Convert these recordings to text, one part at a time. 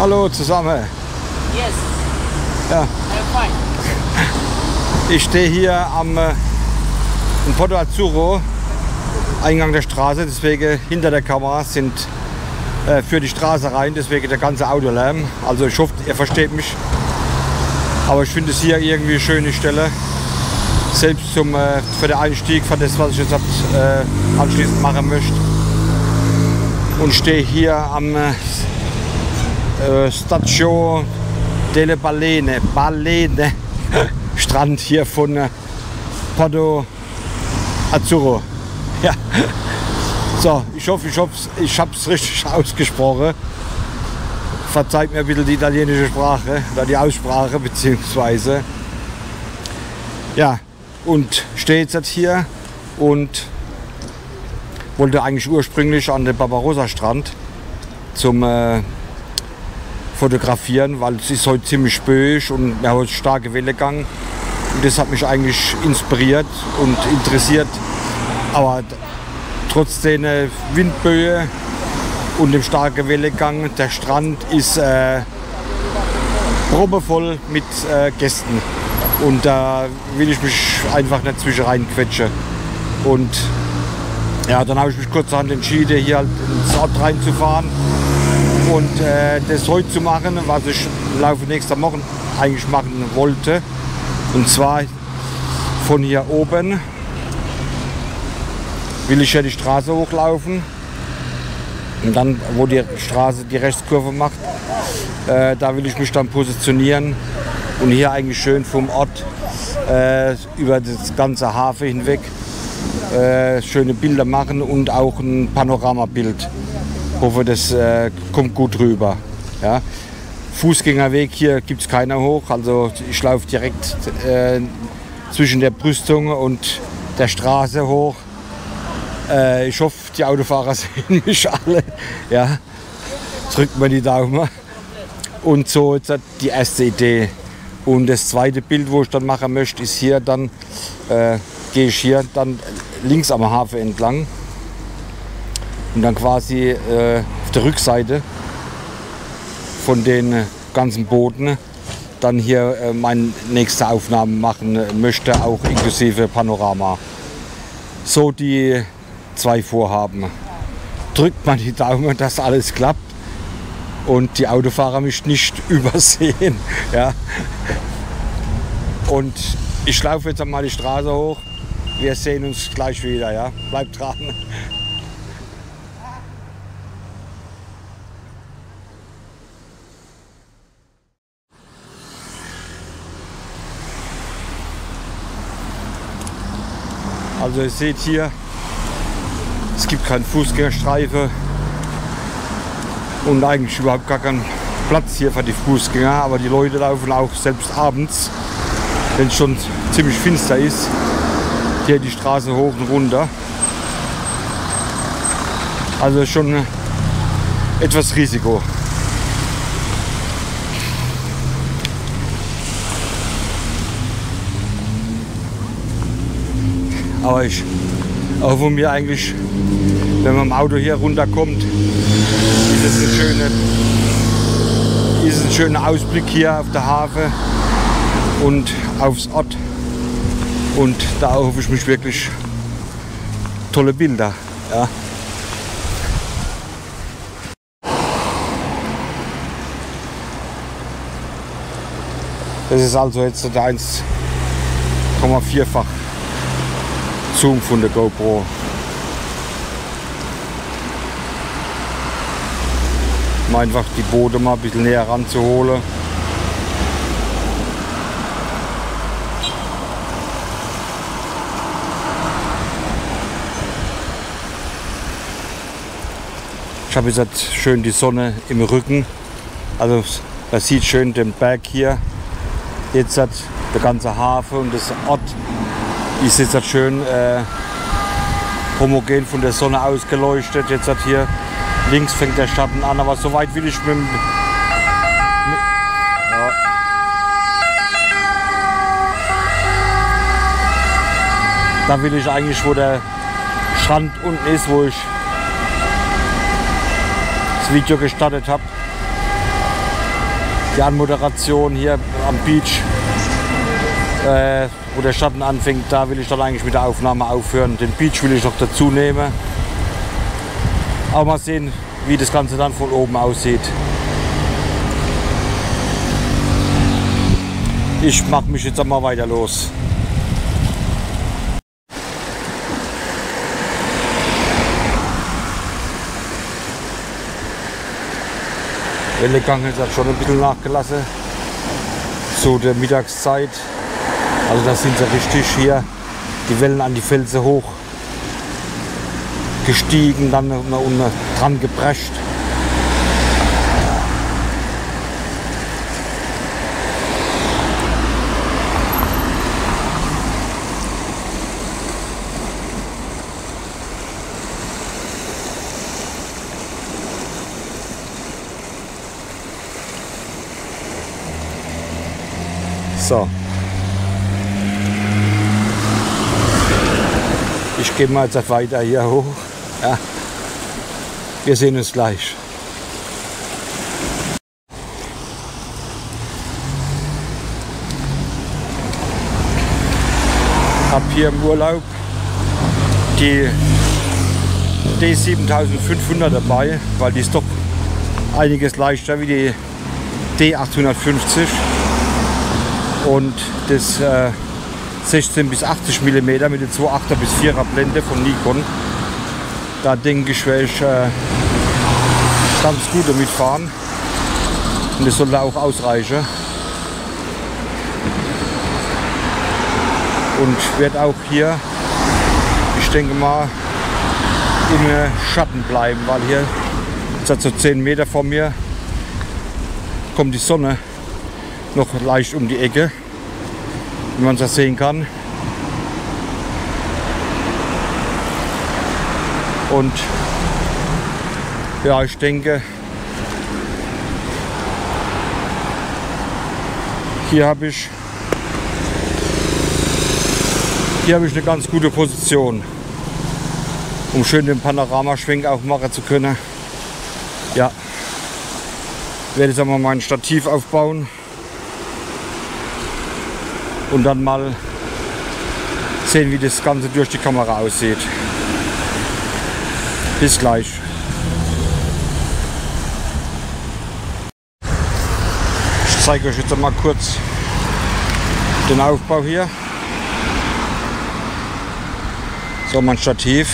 Hallo zusammen. Yes. Ja. I'm fine. Ich stehe hier am in Porto Azzurro, Eingang der Straße, deswegen hinter der Kamera sind für die Straße rein, deswegen der ganze Autolärm. Also ich hoffe, ihr versteht mich. Aber ich finde es hier irgendwie eine schöne Stelle. Selbst für den Einstieg von das, was ich jetzt anschließend machen möchte. Und stehe hier am Stadio delle Balene, Strand hier von Porto Azzurro. Ja. So, ich hoffe, ich habe es richtig ausgesprochen. Verzeiht mir ein bisschen die italienische Sprache oder die Aussprache beziehungsweise. Ja, und stehe jetzt hier und wollte eigentlich ursprünglich an den Barbarossa-Strand zum Fotografieren, weil es ist heute ziemlich spöisch und wir haben heute starke Wellengang. Und das hat mich eigentlich inspiriert und interessiert. Aber trotz der Windböe und dem starken Wellengang, der Strand ist proppevoll mit Gästen. Und da will ich mich einfach nicht zwischen reinquetschen. Und ja, dann habe ich mich kurzerhand entschieden, hier halt ins Ort reinzufahren und das heute zu machen, was ich im Laufe nächster Wochen eigentlich machen wollte. Und zwar von hier oben will ich ja die Straße hochlaufen. Und dann, wo die Straße die Rechtskurve macht, da will ich mich dann positionieren und hier eigentlich schön vom Ort über das ganze Hafen hinweg schöne Bilder machen und auch ein Panoramabild. Ich hoffe, das kommt gut rüber. Ja. Fußgängerweg hier gibt es keiner hoch, also ich laufe direkt zwischen der Brüstung und der Straße hoch. Ich hoffe, die Autofahrer sehen mich alle. Ja. Drückt mir die Daumen. Und so jetzt die erste Idee. Und das zweite Bild, wo ich dann machen möchte, ist hier dann, gehe ich hier dann links am Hafen entlang und dann quasi auf der Rückseite von den ganzen Booten dann hier meine nächste Aufnahme machen möchte, auch inklusive Panorama. So die zwei Vorhaben. Drückt man die Daumen, dass alles klappt und die Autofahrer mich nicht übersehen. Ja. Und ich laufe jetzt einmal die Straße hoch. Wir sehen uns gleich wieder. Ja. Bleibt dran. Also ihr seht hier, es gibt keinen Fußgängerstreifen und eigentlich überhaupt gar keinen Platz hier für die Fußgänger, aber die Leute laufen auch selbst abends, wenn es schon ziemlich finster ist, hier die Straße hoch und runter. Also schon etwas Risiko. Aber ich hoffe mir eigentlich, wenn man im Auto hier runterkommt, ist ein schöner Ausblick hier auf der Hafen und aufs Ort. Und da hoffe ich mich wirklich tolle Bilder. Ja. Das ist also jetzt der 1,4-fach Zoom von der GoPro. Um einfach die Boote mal ein bisschen näher ranzuholen. Ich habe jetzt schön die Sonne im Rücken. Also man sieht schön den Berg hier. Jetzt hat der ganze Hafen und das Ort ist jetzt schön homogen von der Sonne ausgeleuchtet. Jetzt hat hier links fängt der Schatten an, aber so weit will ich ja. Da will ich eigentlich, wo der Strand unten ist, wo ich das Video gestartet habe. die Anmoderation hier am Beach, wo der Schatten anfängt, da will ich dann eigentlich mit der Aufnahme aufhören. Den Beach will ich noch dazu nehmen. Aber mal sehen, wie das Ganze dann von oben aussieht. Ich mache mich jetzt einmal weiter los. Wellengang hat schon ein bisschen nachgelassen zu der Mittagszeit. Also da sind sie richtig hier die Wellen an die Felsen hoch gestiegen, dann unten dran geprescht. So. Ich gehe mal jetzt weiter hier hoch. Ja. Wir sehen uns gleich. Ich habe hier im Urlaub die D7500 dabei, weil die ist doch einiges leichter wie die D850. Und das 16 bis 80 mm mit der 2,8er bis 4er Blende von Nikon. Da denke ich, werde ich ganz gut damit fahren. Und das sollte auch ausreichen. Und werde auch hier, ich denke mal, im Schatten bleiben, weil hier so 10 Meter vor mir kommt die Sonne noch leicht um die Ecke, wie man das sehen kann. Und ja, ich denke, hier habe ich eine ganz gute Position, um schön den Panoramaschwenk auch machen zu können. Ja, werde jetzt einmal mein Stativ aufbauen und dann mal sehen, wie das Ganze durch die Kamera aussieht. Bis gleich. Ich zeige euch jetzt mal kurz den Aufbau hier. So, mein Stativ.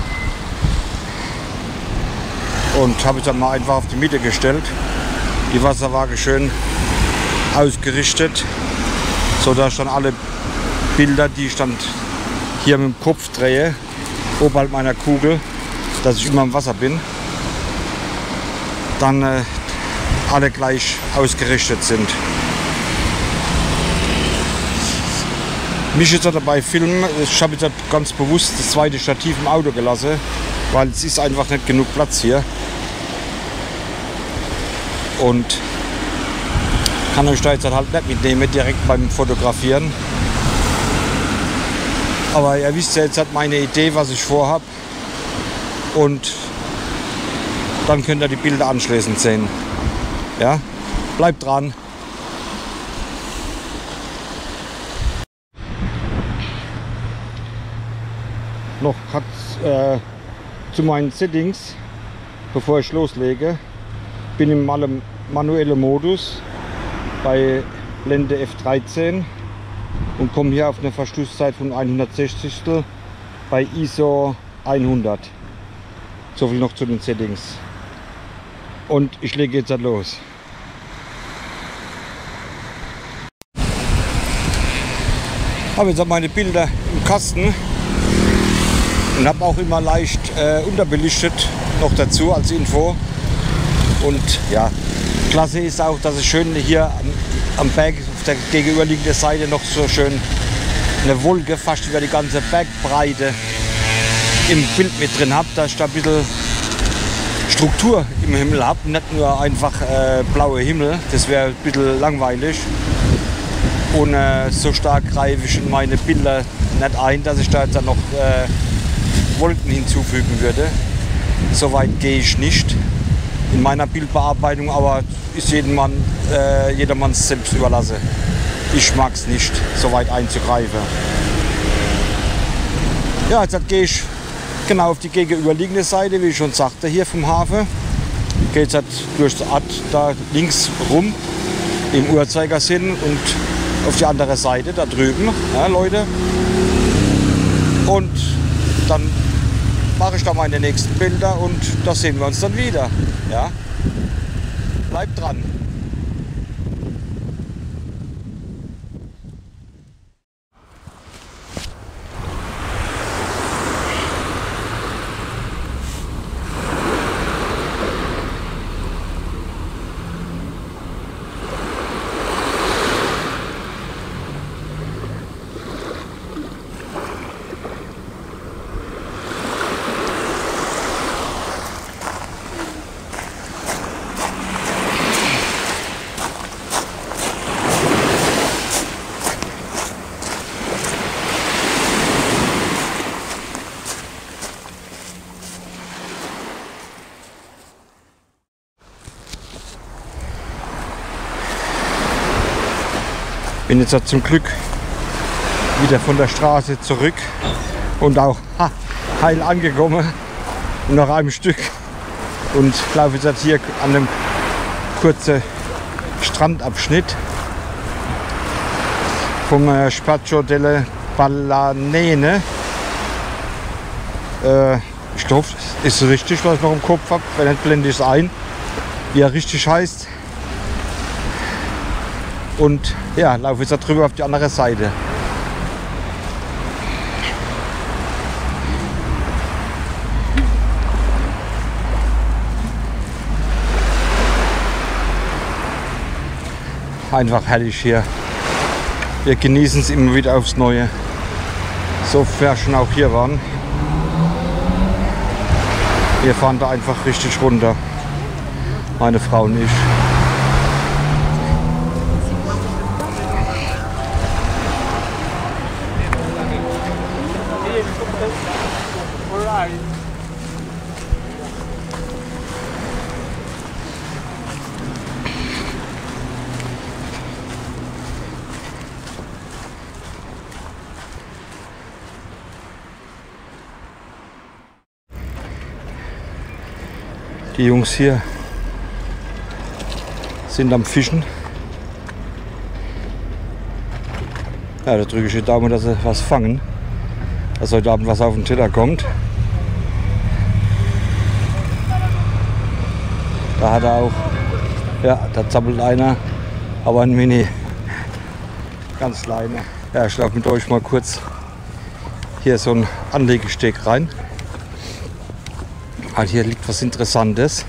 Und habe ich dann mal einfach auf die Mitte gestellt. Die Wasserwaage schön ausgerichtet, so dass ich dann alle Bilder, die ich dann hier mit dem Kopf drehe, oberhalb meiner Kugel, dass ich immer im Wasser bin, dann alle gleich ausgerichtet sind. Mich jetzt dabei filmen, ich habe jetzt ganz bewusst das zweite Stativ im Auto gelassen, weil es ist einfach nicht genug Platz hier. Und kann euch da jetzt halt nicht mitnehmen, direkt beim Fotografieren. Aber ihr wisst ja jetzt halt meine Idee, was ich vorhabe. Und dann könnt ihr die Bilder anschließend sehen. Ja, bleibt dran. Noch zu meinen Settings, bevor ich loslege. Bin im manuellen Modus bei Blende F13 und komme hier auf eine Verschlusszeit von 160 bei ISO 100. So viel noch zu den Settings. Und ich lege jetzt los. Habe jetzt meine Bilder im Kasten und habe auch immer leicht unterbelichtet noch dazu als Info. Und ja, klasse ist auch, dass ich schön hier am Berg auf der gegenüberliegenden Seite noch so schön eine Wolke fast über die ganze Bergbreite im Bild mit drin habe, dass ich da ein bisschen Struktur im Himmel habe, nicht nur einfach blauer Himmel, das wäre ein bisschen langweilig. Und so stark greife ich in meine Bilder nicht ein, dass ich da jetzt dann noch Wolken hinzufügen würde. So weit gehe ich nicht. in meiner Bildbearbeitung, aber ist jedermanns selbst überlassen. Ich mag es nicht, so weit einzugreifen. Ja, jetzt gehe ich genau auf die gegenüberliegende Seite, wie ich schon sagte, hier vom Hafen. Geht jetzt durch das Ort da links rum im Uhrzeigersinn und auf die andere Seite da drüben, ja, Leute. Und dann mache ich da meine nächsten Bilder und da sehen wir uns dann wieder. Ja? Bleibt dran. Bin jetzt zum Glück wieder von der Straße zurück und auch heil angekommen, nach einem Stück, und laufe jetzt hier an einem kurzen Strandabschnitt vom Spaccio delle Ballanene. Ich glaube, ist richtig, was ich noch im Kopf habe. Wenn nicht, blende ich es ein, wie er richtig heißt. Und ja, laufe jetzt da drüber auf die andere Seite. Einfach herrlich hier. Wir genießen es immer wieder aufs Neue. So wir schon auch hier waren. Wir fahren da einfach richtig runter. Meine Frau und ich. Die Jungs hier sind am Fischen. Ja, da drücke ich die Daumen, dass sie was fangen. Dass heute Abend was auf den Teller kommt. Da hat er auch, ja, da zappelt einer, aber ein Mini, ganz kleiner. Ja, ich laufe mit euch mal kurz hier so ein Anlegesteg rein. Weil hier liegt was Interessantes.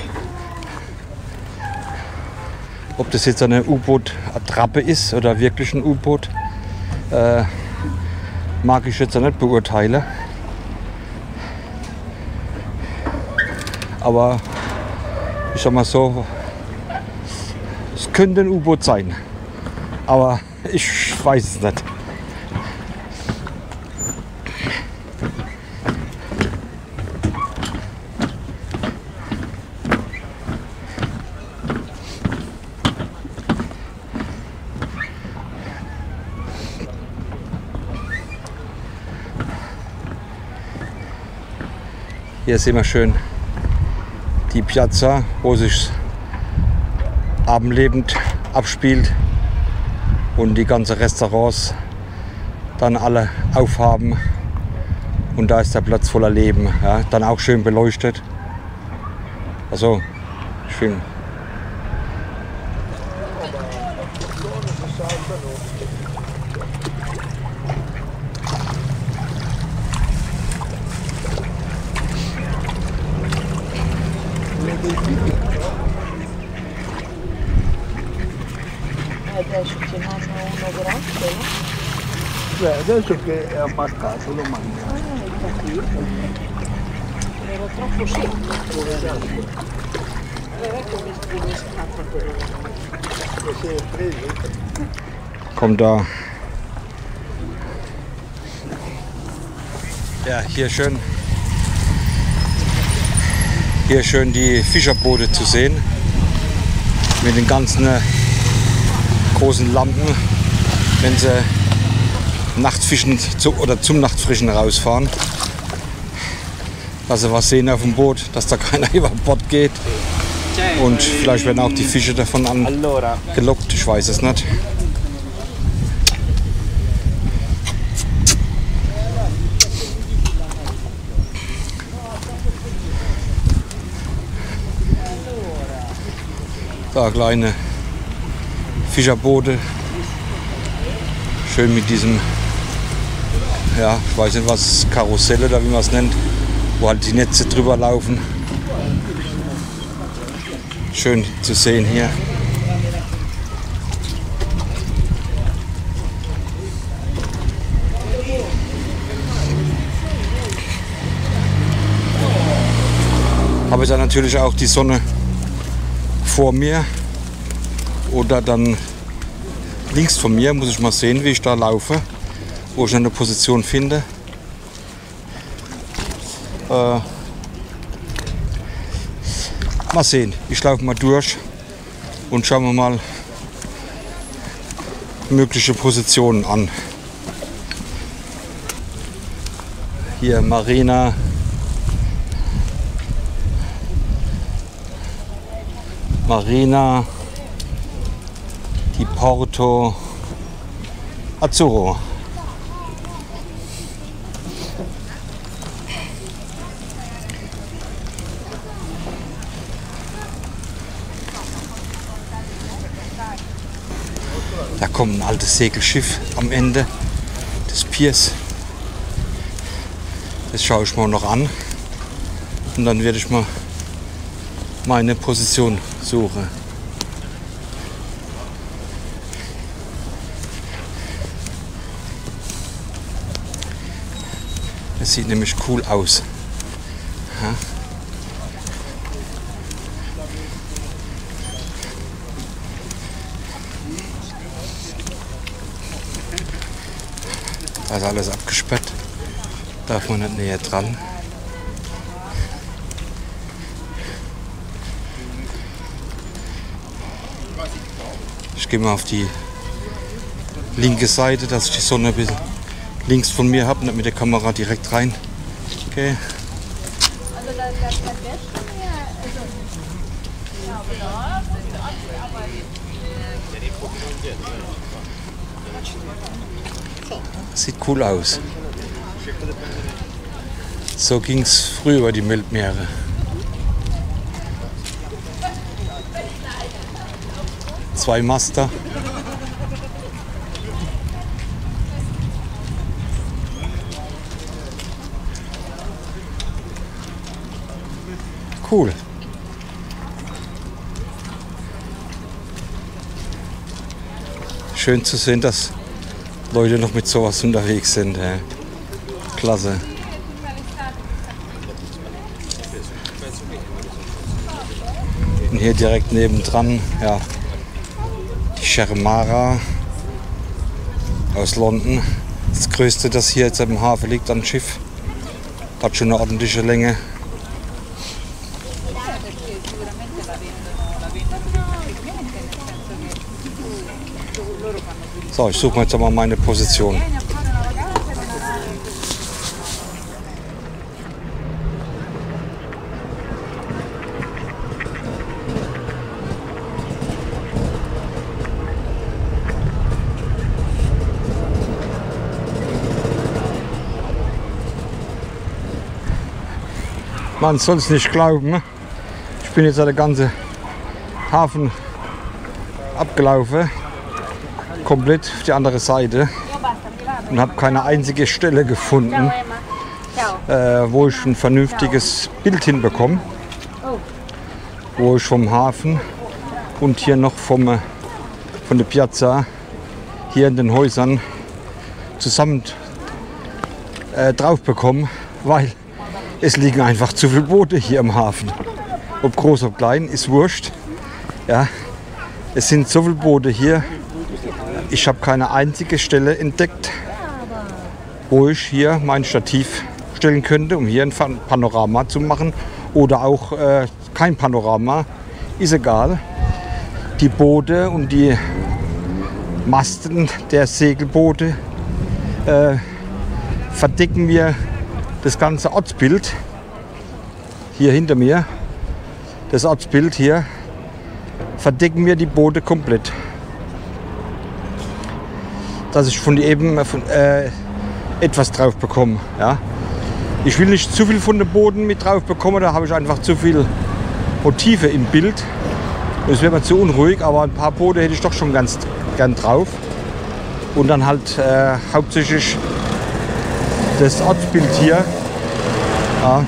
Ob das jetzt eine U-Boot-Attrappe ist oder wirklich ein U-Boot, mag ich jetzt nicht beurteilen. Aber ich sag mal so, es könnte ein U-Boot sein. Aber ich weiß es nicht. Hier sehen wir schön die Piazza, wo sich abendlebend abspielt und die ganzen Restaurants dann alle aufhaben. Und da ist der Platz voller Leben. Ja, dann auch schön beleuchtet. Also schön. Adesso ce n'hanno uno grosso, no? Adesso che è ammazzato lo mangia. Ho capito. Era troppo semplice. Ecco che scappa quello. Che si è preso. Kommt da. Ja, hier schön Hier schön die Fischerboote zu sehen. Mit den ganzen großen Lampen, wenn sie Nachtfischen oder zum Nachtfischen rausfahren. Dass sie was sehen auf dem Boot, dass da keiner über Bord geht. Und vielleicht werden auch die Fische davon angelockt, ich weiß es nicht. Da kleine Fischerboote, schön mit diesem, ja, ich weiß nicht was, Karussell oder wie man es nennt, wo halt die Netze drüber laufen. Schön zu sehen hier. Habe ich dann natürlich auch die Sonne vor mir oder dann links von mir. Muss ich mal sehen, wie ich da laufe, wo ich eine Position finde. Mal sehen, ich laufe mal durch und schauen wir mal mögliche Positionen an. Hier Marina. Marina di Porto Azzurro. Da kommt ein altes Segelschiff am Ende des Piers. Das schaue ich mal noch an und dann werde ich mal meine Position suchen. Es sieht nämlich cool aus. Ja. Da ist alles abgesperrt. Darf man nicht näher dran. Ich gehe mal auf die linke Seite, dass ich die Sonne ein bisschen links von mir habe, nicht mit der Kamera direkt rein. Okay. Sieht cool aus. So ging es früher über die Weltmeere. Zwei Master. Cool. Schön zu sehen, dass Leute noch mit sowas unterwegs sind. Klasse. Und hier direkt nebendran, ja, die Schermara aus London. Das größte, das hier jetzt im Hafen liegt, ein Schiff. Hat schon eine ordentliche Länge. So, ich suche mir jetzt mal meine Position. Man soll es nicht glauben, ne? Ich bin jetzt an der ganzen Hafen abgelaufen, komplett auf die andere Seite und habe keine einzige Stelle gefunden, wo ich ein vernünftiges Bild hinbekomme, wo ich vom Hafen und hier noch von der Piazza hier in den Häusern zusammen drauf bekomme, weil es liegen einfach zu viele Boote hier im Hafen. Ob groß, ob klein, ist wurscht. Ja, es sind so viele Boote hier. Ich habe keine einzige Stelle entdeckt, wo ich hier mein Stativ stellen könnte, um hier ein Panorama zu machen oder auch kein Panorama, ist egal. Die Boote und die Masten der Segelboote verdecken mir das ganze Ortsbild. Hier hinter mir, das Ortsbild hier, verdecken mir die Boote komplett. Dass ich von eben etwas drauf bekomme. Ja. Ich will nicht zu viel von den Booten mit drauf bekommen, da habe ich einfach zu viel Motive im Bild. Das wäre mir zu unruhig, aber ein paar Boote hätte ich doch schon ganz gern drauf. Und dann halt hauptsächlich das Ortsbild hier. Ja.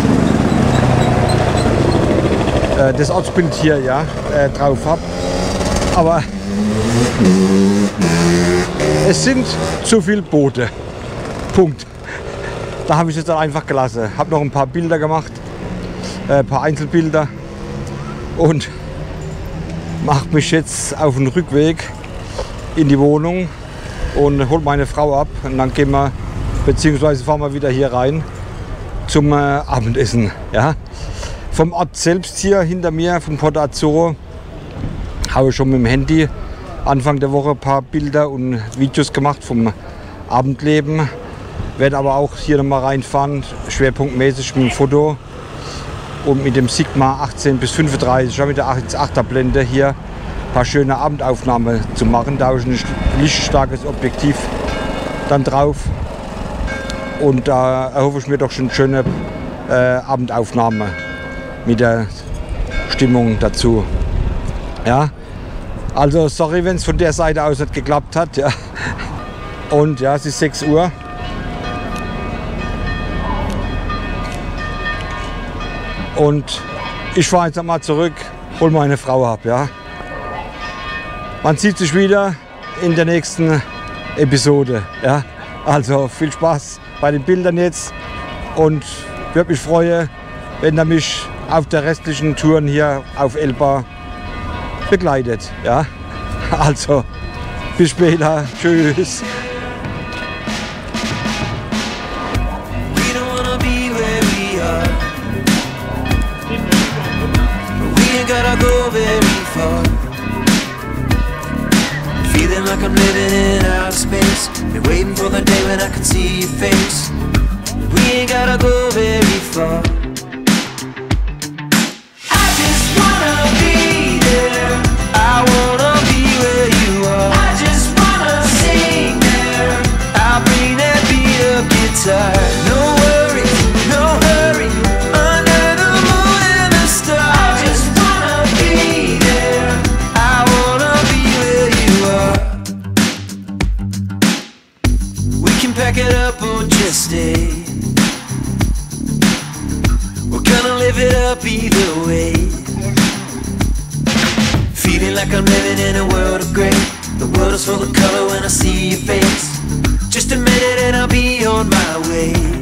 Das Ortsbild hier ja, drauf habe. Aber es sind zu viele Boote. Punkt. Da habe ich es jetzt dann einfach gelassen. Habe noch ein paar Bilder gemacht, ein paar Einzelbilder und mache mich jetzt auf den Rückweg in die Wohnung und hole meine Frau ab. Und dann gehen wir, beziehungsweise fahren wir wieder hier rein zum Abendessen. Ja. Vom Ort selbst hier hinter mir, von Porto Azzurro, habe ich schon mit dem Handy Anfang der Woche ein paar Bilder und Videos gemacht vom Abendleben. Werde aber auch hier noch mal reinfahren, schwerpunktmäßig mit dem Foto und mit dem Sigma 18 bis 35, mit der 1.8er Blende hier ein paar schöne Abendaufnahmen zu machen. Da habe ich ein lichtstarkes Objektiv dann drauf und da erhoffe ich mir doch schon schöne Abendaufnahmen mit der Stimmung dazu. Ja, also sorry, wenn es von der Seite aus nicht geklappt hat. Ja. Und ja, es ist 6 Uhr. Und ich fahre jetzt einmal zurück, hol meine Frau ab. Ja. Man sieht sich wieder in der nächsten Episode. Ja. Also viel Spaß bei den Bildern jetzt und würde mich freuen, wenn ihr mich auf der restlichen Touren hier auf Elba begleitet. Ja. Also bis später. Tschüss. Gotta go very far. Feeling like I'm living in outer space. Been waiting for the day when I can see your face. We ain't gotta go very far. I just wanna be there. I wanna be where you are. I just wanna sing there. I'll bring that beat up guitar. No worries, no hurry. Under the moon and the stars. Pack it up or just stay. We're gonna live it up either way. Feeling like I'm living in a world of gray. The world is full of color when I see your face. Just a minute and I'll be on my way.